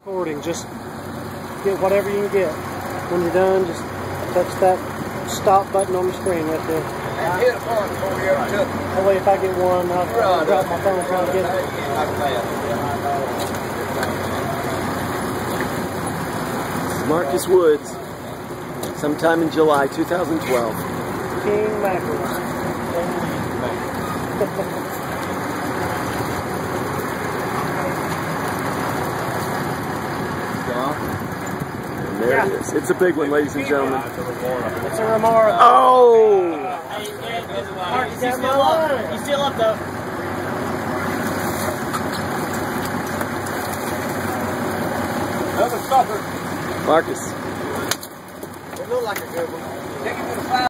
Recording, just get whatever you can get. When you're done, just touch that stop button on the screen right there. And hit a mark before you ever took it. That way if I get one, I'll drop my phone trying to get it. Marcus Woods, sometime in July 2012. King mackerel. And there it is. It's a big one, ladies and gentlemen. It's a remora. Oh! Marcus, he's still up. He's still up though. Another sucker. Marcus. It looked like a good one. Take it to the side.